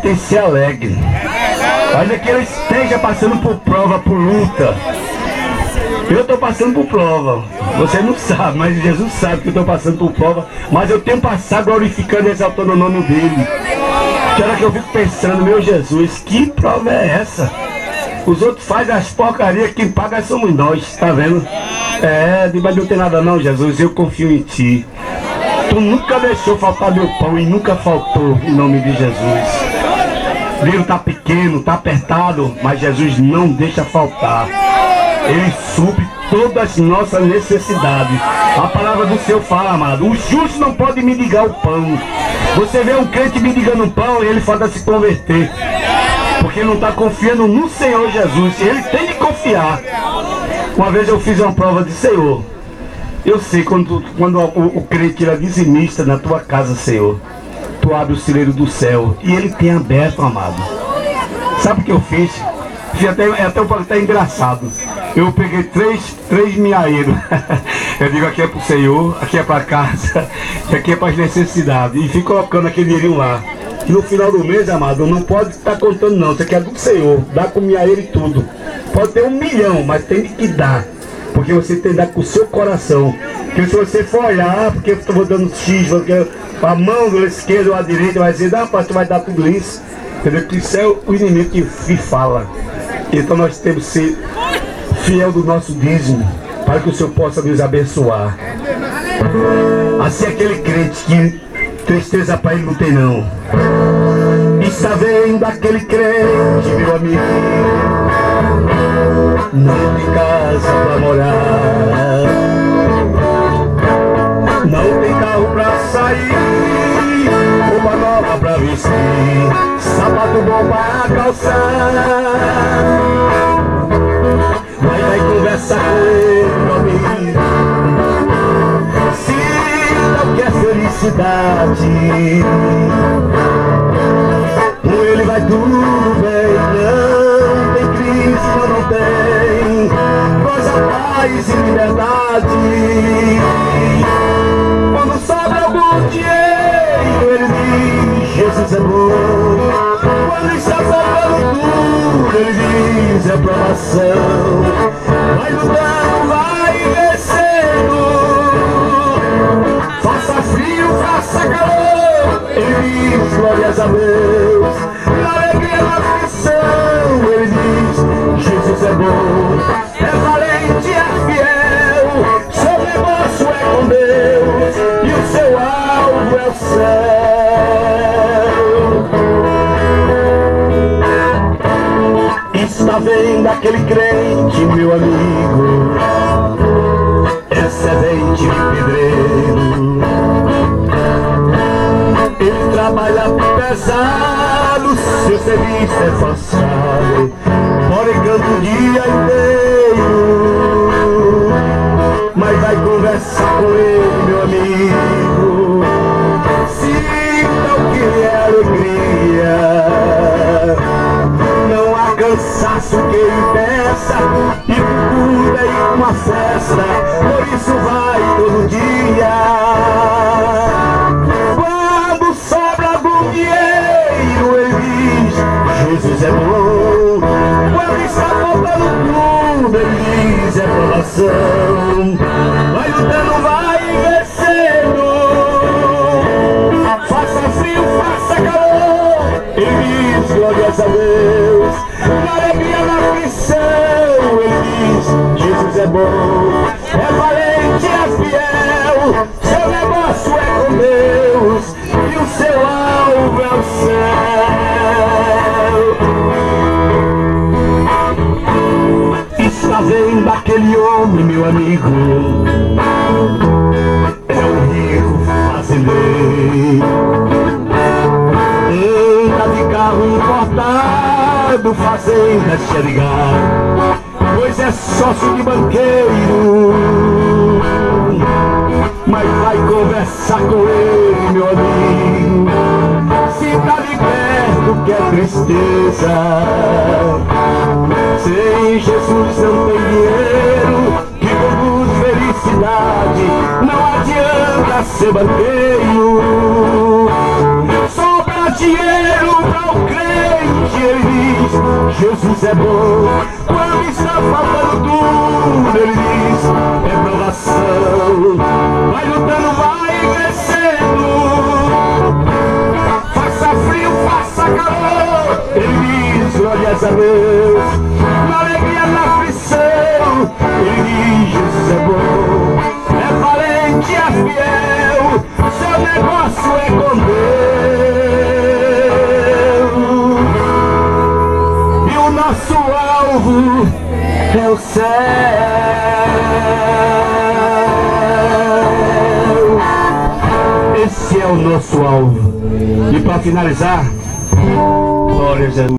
tem que ser alegre. Ainda que ele esteja passando por prova, por luta. Eu estou passando por prova. Você não sabe, mas Jesus sabe que eu estou passando por prova. Mas eu tenho passado glorificando e exaltando o nome dele. Que hora que eu fico pensando, meu Jesus, que prova é essa? Os outros fazem as porcarias, quem paga somos nós, tá vendo? Mas não tem nada não, Jesus, eu confio em ti. Tu nunca deixou faltar meu pão e nunca faltou, em nome de Jesus. O livro tá pequeno, tá apertado, mas Jesus não deixa faltar. Ele supre todas as nossas necessidades. A palavra do Senhor fala, amado, o justo não pode mendigar o pão. Você vê um crente mendigando o pão e ele falta se converter, porque não está confiando no Senhor Jesus. Ele tem que confiar. Uma vez eu fiz uma prova de Senhor. Eu sei quando o crente era dizimista na tua casa, Senhor, tu abre o celeiro do céu e ele tem aberto, amado. Sabe o que eu fiz? Até um pouco engraçado. Eu peguei três miaeiros. Eu digo, aqui é pro Senhor, aqui é pra casa, e aqui é para as necessidades. E fico colocando aquele dinheirinho lá. E no final do mês, amado, não pode estar contando não. Isso aqui é do Senhor. Dá com miaeiro e tudo. Pode ter 1 milhão, mas tem que dar. Porque você tem que dar com o seu coração. Porque se você for olhar, porque eu estou dando X, porque a mão da esquerda ou a direita vai dizer, não, pastor, vai dar tudo isso. Entendeu? Que isso é o inimigo que fala. Então nós temos que ser fiel do nosso dízimo, para que o Senhor possa nos abençoar. Assim aquele crente que tristeza para ele não tem não. Está vendo aquele crente, meu amigo, não tem casa para morar, não tem carro para sair, roupa nova para vestir, sapato bom para calçar. Mas vai conversar com ele, meu amigo, se não quer felicidade. Com ele vai tudo bem, não tem crise, não tem, goza paz e liberdade. Quando sobra algum dinheiro, ele diz, Jesus é bom. Quando está faltando tudo, ele diz, é provação. Vai lutando, vai vencendo. Faça frio, faça calor, ele diz, glórias a Deus. Na alegria, na aflição, ele diz, Jesus é bom. É valente, é fiel, seu negócio é com Deus, e o seu alvo é o céu. Está vendo aquele crente, meu amigo, excedente de pedreiro. Ele trabalha pesado, seu serviço é forçado, morregando o dia inteiro. Mas vai conversar com ele, meu amigo, sinta o que é alegria. Não há cansaço que impeça, e tudo é uma festa, por isso vai todo dia. Quando sobra algum dinheiro, ele diz, Jesus é bom. Quando está faltando tudo, ele diz, é provação. Vai lutando, vai vencendo. Faça frio, faça calor, ele diz, glórias a Deus. Na alegria, na aflição, ele diz, Jesus é bom. É valente, é fiel, seu negócio é com Deus, e o seu alvo é o céu. Está vendo aquele homem, meu amigo, é um rico fazendeiro, anda de carro importado, fazenda chegar, pois é sócio de banqueiro. Mas vai conversar com ele, meu amigo, se tá de perto que é tristeza. Sem Jesus não tem dinheiro que produz felicidade, não adianta ser banqueiro. Sobra dinheiro para o crente, ele diz, Jesus é bom. Quando está faltando tudo, ele diz, é provação. Vai lutando, vai crescendo. Faça frio, faça calor, ele diz, glórias a Deus. Na alegria, na aflição, ele diz, Jesus é bom. É valente, é fiel, seu negócio é com Deus. E o nosso alvo é o céu. Esse é o nosso alvo. E para finalizar, glória a Jesus.